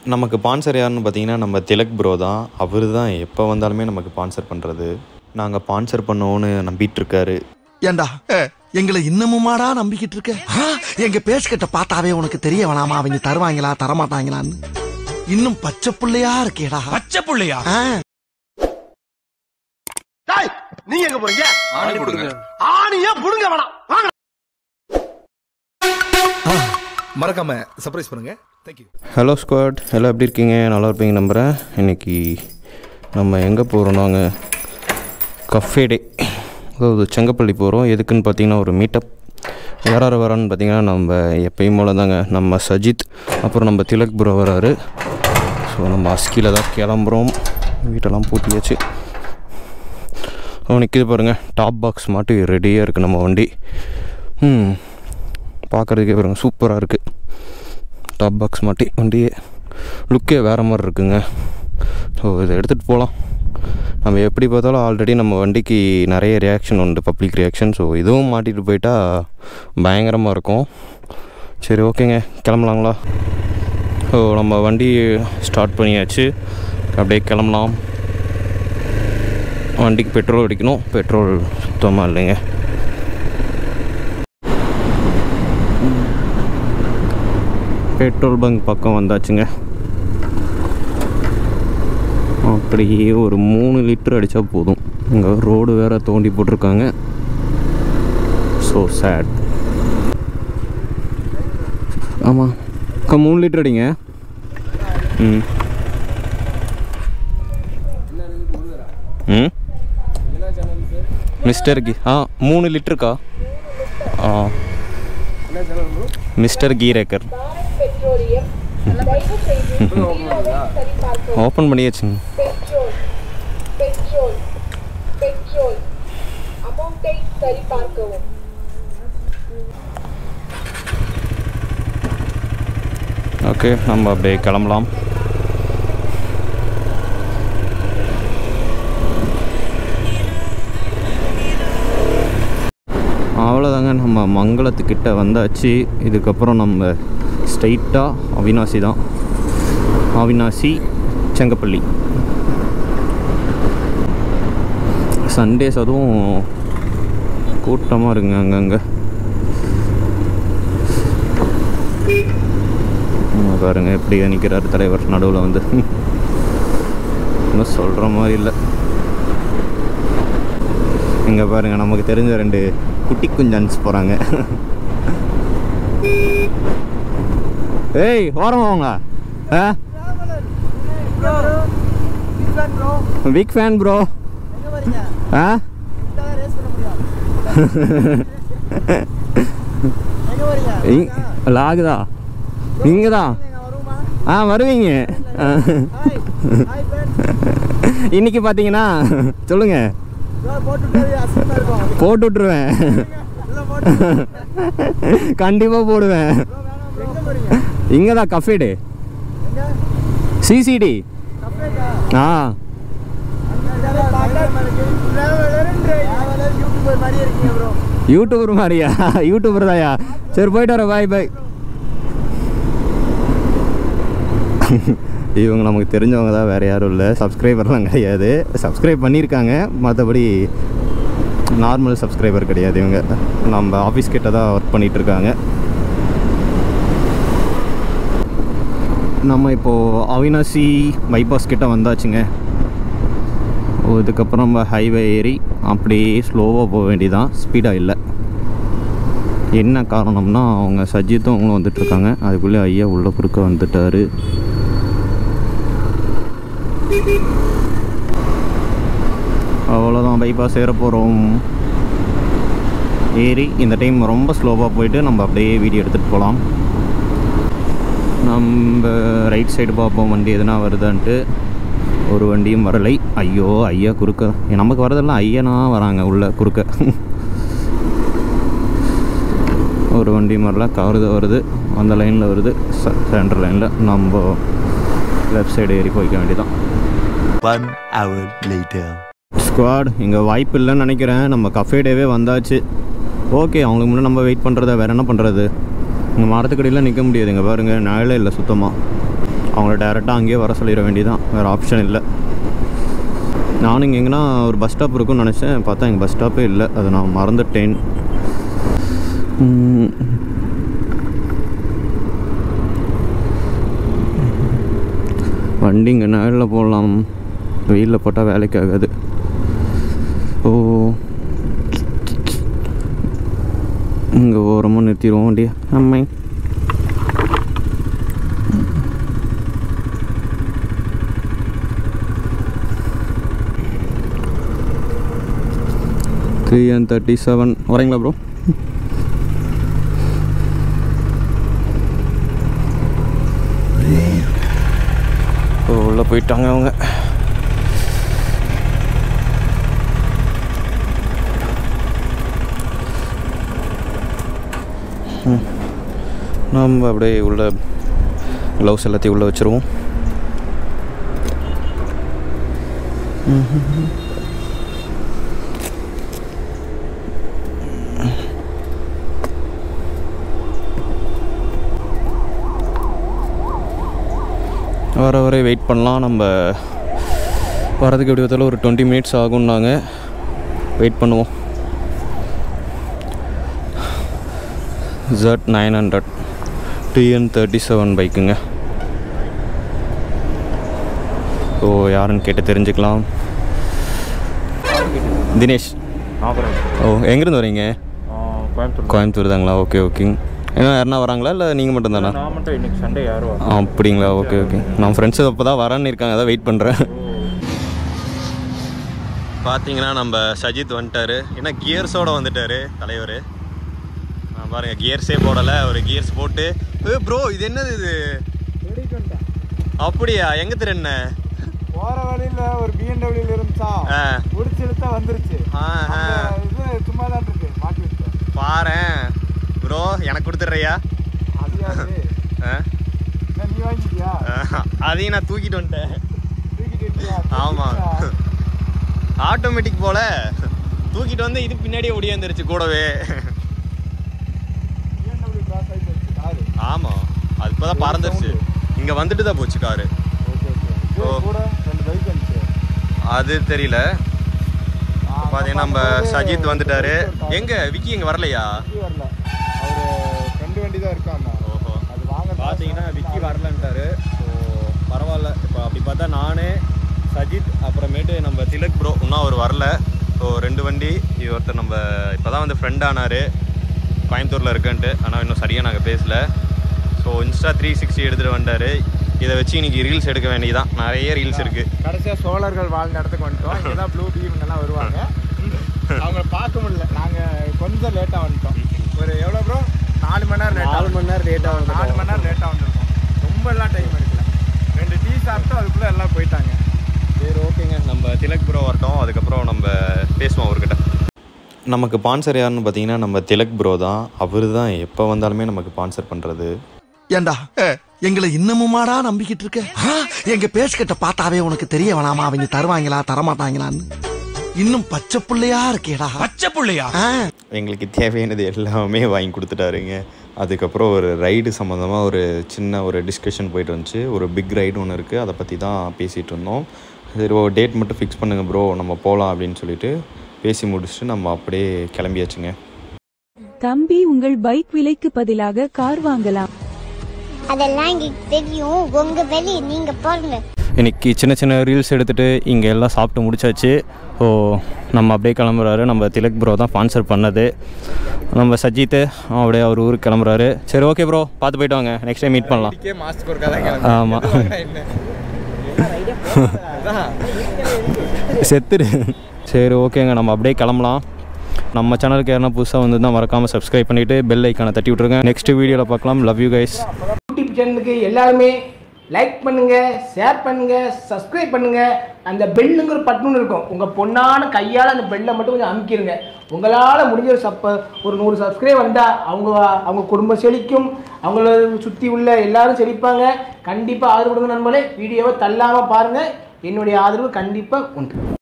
நமக்கு ஸ்பான்சர் யாருன்னு பார்த்தீங்கன்னா நம்ம திலக் ப்ரோ தான். அவர் தான் எப்போ வந்தாலுமே நமக்கு ஸ்பான்சர் பண்ணுறது. நாங்கள் ஸ்பான்சர் பண்ணோன்னு நம்பிட்டு இருக்காரு. ஏண்டா எங்களை இன்னமுமாடா நம்பிக்கிட்டு இருக்க? எங்க பேசுகிட்ட பார்த்தாவே உனக்கு தெரிய வேணாமா அவங்க தருவாங்களா தரமாட்டாங்களான்னு? இன்னும் பச்சை புள்ளையா இருக்கேடா. பச்சை புள்ளையா? நீங்க எங்க போறீங்க? ஆணி புடுங்க. ஆணியா புடுங்க வேணாம். மறக்காம சர்ப்ரைஸ் பண்ணுங்க. தேங்க்யூ. ஹலோ ஸ்குவாட், எல்லாம் எப்படி இருக்கீங்க? நல்லா இருப்பீங்க நம்புகிறேன். இன்றைக்கி நம்ம எங்கே போகிறோம்? நாங்கள் கஃபே டே, அதாவது செங்கப்பள்ளி போகிறோம். எதுக்குன்னு பார்த்தீங்கன்னா ஒரு மீட்டப். யார் யார் வரான்னு பார்த்தீங்கன்னா நம்ம எப்பயும் போல தாங்க, நம்ம சஜித், அப்புறம் நம்ம திலக் ப்ரோ வராரு. ஸோ நம்ம அஸ்கியில் தான் கிளம்புறோம். வீட்டெல்லாம் பூட்டியாச்சு. நிற்கிது பாருங்கள், டாப் பாக்ஸ் மாட்டி ரெடியாக இருக்குது நம்ம வண்டி. பார்க்குறதுக்கே பாருங்கள் சூப்பராக இருக்குது. டாப் பாக்ஸ் மாட்டி வண்டியே லுக்கே வேறு மாதிரி இருக்குங்க. ஸோ இதை எடுத்துகிட்டு போகலாம். நம்ம எப்படி பார்த்தாலும் ஆல்ரெடி நம்ம வண்டிக்கு நிறைய ரியாக்ஷன் உண்டு, பப்ளிக் ரியாக்ஷன். ஸோ இதுவும் மாட்டிகிட்டு போயிட்டா பயங்கரமாக இருக்கும். சரி ஓகேங்க, கிளம்பலாங்களா? ஸோ நம்ம வண்டி ஸ்டார்ட் பண்ணியாச்சு, அப்படியே கிளம்பலாம். வண்டிக்கு பெட்ரோல் அடிக்கணும், பெட்ரோல் சுத்தமாக இல்லைங்க. பெட்ரோல் பங்க் பக்கம் வந்தாச்சுங்க. அப்படியே ஒரு 3 லிட்டர் அடித்தா போதும். இங்கே ரோடு வேறு தோண்டி போட்டிருக்காங்க. So sad. ஆமாம், 3 லிட்டர் அடிங்க. மிஸ்டர் கீ 3 லிட்டருக்கா? மிஸ்டர் கீரேக்கர் ஓப்பன் பண்ணியாச்சுங்க. ஓகே, நம்ம அப்படியே கிளம்பலாம். அவ்வளோதாங்க, நம்ம மங்களத்துக்கிட்ட வந்தாச்சு. இதுக்கப்புறம் நம்ம ஸ்ட்ரைட்டாக அவினாசி தான். அவினாசி செங்கப்பள்ளி. சண்டேஸ் அதுவும் கூட்டமாக இருக்குங்க அங்கங்கே. பாருங்க எப்படி நிற்கிறார் தலைவர் நடுவில் வந்து. இன்னும் சொல்கிற மாதிரி இல்லை. இங்கே பாருங்கள், நமக்கு தெரிஞ்ச 2 குட்டி குஞ்சான்ஸ் போகிறாங்க. ஏய் ஓரம் வாங்க. Big fan bro. லாகுதா இங்கே தான். வருவீங்க இன்னைக்கு பார்த்தீங்கன்னா சொல்லுங்க, போட்டு விட்டுருவேன். கண்டிப்பாக போடுவேன். இங்கே தான் கஃபே டே, சிசிடி. யூடியூபர் மாதிரியா? யூடியூபர் தாயா? சரி போயிட்டு வர, பாய் பாய். இவங்க நமக்கு தெரிஞ்சவங்க தான், வேறு யாரும் இல்லை. சப்ஸ்கிரைபர்லாம் கிடையாது. சப்ஸ்கிரைப் பண்ணியிருக்காங்க, மற்றபடி நார்மல் சப்ஸ்கிரைபர் கிடையாது. இவங்க நம்ம ஆஃபீஸ் கிட்ட தான் ஒர்க் பண்ணிகிட்ருக்காங்க. நம்ம இப்போது அவினாசி பைபாஸ் கிட்ட வந்தாச்சுங்க. இதுக்கப்புறம் நம்ம ஹைவே ஏறி அப்படியே ஸ்லோவாக போக வேண்டியதான், ஸ்பீடாக இல்லை. என்ன காரணம்னா அவங்க சஜித்தும் அவங்களும் வந்துட்டுருக்காங்க. அதுக்குள்ளே ஐயா உள்ள குறுக்க வந்துட்டார். அவ்வளோதான், பைபாஸ் ஏற போகிறோம். ஏறி இந்த டைம் ரொம்ப ஸ்லோவாக போயிட்டு நம்ம அப்படியே வீடியோ எடுத்துகிட்டு போகலாம். நம்ம ரைட் சைடு பார்ப்போம் வண்டி எதுனா வருதான்ட்டு. ஒரு வண்டியும் வரலை. ஐயோ, ஐயா குறுக்க. நமக்கு வரதெல்லாம் ஐயனா வராங்க உள்ள குறுக்க. ஒரு வண்டியும் வரல. கவருது வருது, அந்த லைனில் வருது, சென்டர் லைனில். நம்ம லெஃப்ட் சைடு ஏறி போய்க்க வேண்டியதான். 1 hour later. ஸ்குவாட், இங்கே வாய்ப்பு இல்லைன்னு நினைக்கிறேன். நம்ம கஃபே டேவே வந்தாச்சு. ஓகே, அவங்களுக்கு முன்னே நம்ம வெயிட் பண்ணுறத வேறு என்ன பண்ணுறது? இங்கே மரத்துக்கடியில் நிற்க முடியாது. இங்கே பாருங்கள், நிழலே இல்லை சுத்தமாக. அவங்கள டேரெக்டாக அங்கேயே வர சொல்லிட வேண்டியதான், வேறு ஆப்ஷன் இல்லை. நானும் இங்கே எங்கன்னா ஒரு பஸ் ஸ்டாப் இருக்குன்னு நினச்சேன், பார்த்தா எங்கள் பஸ் ஸ்டாப்பே இல்லை, அதை நான் மறந்துட்டேன். வண்டி இங்கே நேரில் போடலாம், வெயிலில் போட்டால் வேலைக்கு ஆகாது. ஓ இங்கே ஓரமாக நிறுத்திடுவோம் வண்டியை. அம்மை 3:37 வரீங்களா ப்ரோ? உள்ளே போயிட்டாங்க அவங்க. நம்ம அப்படியே உள்ள க்ளவுஸ் எல்லாத்தையும் உள்ளே வச்சுருவோம். வர வெயிட் பண்ணலாம். நம்ம வரதுக்கு எப்படி பார்த்தாலும் ஒரு 20 மினிட்ஸ் ஆகும்னாங்க. வெயிட் பண்ணுவோம். Z900 TN37 பைக்குங்க. ஓ யாருன்னு கேட்டு தெரிஞ்சுக்கலாம். தினேஷ். ஓ எங்கேருந்து வரீங்க? கோயம்புத்தூர் தாங்களா? ஓகே ஓகேங்க. ஏன்னா யாருனா வராங்களா இல்லை நீங்கள் மட்டும்தானா? நான் மட்டும் இன்னைக்கு சண்டே யாரும் அப்படிங்களா? Okay okay. நான் ஃப்ரெண்ட்ஸு அப்போ தான் வரேன்னு இருக்காங்க, அதான் வெயிட் பண்ணுறேன். பார்த்தீங்கன்னா நம்ம சஜித் வந்துட்டார். ஏன்னா கியர்ஸோடு வந்துட்டார் தலைவர். நான் பாருங்கள் கியர்ஸே போடலை, ஒரு கியர்ஸ் போட்டு. ப்ரோ இது என்னது இது? அப்படியா? எங்கே திரு போற வழியில ஒரு BMW இருந்துச்சா, முடிச்சிருத்தா வந்துருச்சு. இது சும்மா தான் இருக்கு, மாட்டி வச்சேன். பாரேன் ப்ரோ, எனக்கு கொடுத்துட்றியா? நீ வாங்கிட்டியா? அதையும் நான் தூக்கிட்டு வந்துட்டேன். தூக்கிட்டு? ஆமாம், ஆட்டோமேட்டிக் போல தூக்கிட்டு வந்து இது பின்னாடியே ஒடியாந்துருச்சு கூடவே. ஆமாம், அது இப்போ தான் பறந்துருச்சு. இங்கே வந்துட்டு தான் போச்சு காரு. அது தெரியல. பார்த்தீங்கன்னா நம்ம சஜித் வந்துட்டாரு. எங்க விக்கி எங்க வரலையா? வரல, அவர் ஃப்ரெண்டு வண்டி தான் இருக்காமா. ஓஹோ, அது வாங்க. பார்த்தீங்கன்னா விக்கி வரலன்ட்டாரு. ஸோ பரவாயில்ல. இப்போ அப்படி பார்த்தா நான் சஜித் அப்புறமேட்டு நம்ம திலக் ப்ரோ இன்னும் அவர் வரல. ஸோ 2 வண்டி. இது ஒருத்தர் நம்ம இப்போ தான் வந்து ஃப்ரெண்ட் ஆனார் கோயம்புத்தூரில் இருக்குன்ட்டு. ஆனால் இன்னும் சரியாக நாங்கள் பேசல. ஸோ இன்ஸ்டா 360 எடுத்துகிட்டு வந்தார். இதை வச்சு இன்னைக்கு ரீல்ஸ் எடுக்க வேண்டியதான். நிறைய ரீல்ஸ் இருக்குது. கடைசியாக சோழர்கள் வாழ்ந்த இடத்துக்கு வந்துட்டோம். இங்கே தான் ப்ளூ பீம்லாம் வருவாங்க. அவங்கள பார்க்க முடியல, நாங்கள் கொஞ்சம் லேட்டாக வந்துட்டோம். ஒரு எவ்வளோ ப்ரோ? 4 மணி நேரம் லேட்டாக. 4 மணி நேரம் லேட்டாக வந்து 4 மணி நேரம் லேட்டாக வந்துருக்கோம். ரொம்பலாம் டைம் எடுக்கல. 2 டீ சாப்பிட்டோம், அதுக்குள்ளே எல்லாம் போயிட்டாங்க. சரி ஓகேங்க, நம்ம திலக் ப்ரோ வரட்டும், அதுக்கப்புறம் நம்ம பேசுவோம் அவர்கிட்ட. நமக்கு ஸ்பான்சர் யாருன்னு பார்த்தீங்கன்னா நம்ம திலக் ப்ரோ தான். அவர் தான் எப்போ வந்தாலுமே நமக்கு ஸ்பான்சர் பண்ணுறது. ஏண்டா எங்களை இன்னமுமாடா நம்பிக்கிட்டு இருக்க? எங்க பேசுகிட்ட பார்த்தாவே உனக்கு தெரிய வேணாமா அவங்க தருவாங்களா தரமாட்டாங்களான்னு? இன்னும் பச்சை பிள்ளையா இருக்கேடா. பச்சை பிள்ளையா? எங்களுக்கு தேவையானது எல்லாமே வாங்கி கொடுத்துட்டாருங்க. அதுக்கப்புறம் ஒரு ரைடு சம்மந்தமாக ஒரு சின்ன ஒரு டிஸ்கஷன் போயிட்டு வந்துச்சு. ஒரு பிக் ரைடு ஒன்று இருக்குது, அதை பற்றி தான் பேசிகிட்டு இருந்தோம். சரி ஒரு டேட் மட்டும் ஃபிக்ஸ் பண்ணுங்கள் ப்ரோ, நம்ம போகலாம் அப்படின்னு சொல்லிட்டு பேசி முடிச்சுட்டு நம்ம அப்படியே கிளம்பியாச்சுங்க. தம்பி, உங்கள் பைக் விலைக்கு பதிலாக கார் வாங்கலாம். அதெல்லாம் எங்களுக்கு தெரியும், உங்க வெளி நீங்க பாருங்க. இன்றைக்கி சின்ன சின்ன ரீல்ஸ் எடுத்துகிட்டு இங்கே எல்லாம் சாப்பிட்டு முடிச்சாச்சு. ஸோ நம்ம அப்படியே கிளம்புறாரு. நம்ம திலக் ப்ரோ தான் ஸ்பான்சர் பண்ணது. நம்ம சஜித்து அப்படியே அவர் ஊருக்கு கிளம்புறாரு. சரி ஓகே ப்ரோ, பார்த்து போய்ட்டு வாங்க, நெக்ஸ்ட் டைம் மீட் பண்ணலாம். ஆமாம் செத்துரு. சரி ஓகேங்க, நம்ம அப்படியே கிளம்பலாம். நம்ம சேனலுக்கு யாருன்னா புதுசாக வந்து தான் மறக்காமல் சப்ஸ்கிரைப் பண்ணிவிட்டு பெல் ஐக்கானை தட்டி விட்ருங்க. நெக்ஸ்ட் வீடியோவில் பார்க்கலாம். Love you guys. யூடியூப் சேனலுக்கு எல்லாருமே லைக் பண்ணுங்க, ஷேர் பண்ணுங்க, சப்ஸ்கிரைப் பண்ணுங்க. அந்த பெல்லுங்கிற பட்டன் இருக்கும், உங்க பொண்ணான கையால் அந்த பெல்லை மட்டும் கொஞ்சம் அமுக்கிடுங்க. உங்களால் முடிஞ்ச ஒரு 100 சப்ஸ்கிரைப் வந்தால் அவங்க குடும்பம் செழிக்கும், அவங்கள சுற்றி உள்ள எல்லாரும் செழிப்பாங்க. கண்டிப்பாக ஆதரவு கொடுங்க நண்பர்களே. வீடியோவை தள்ளாமல் பாருங்கள். என்னுடைய ஆதரவு கண்டிப்பாக உண்டு.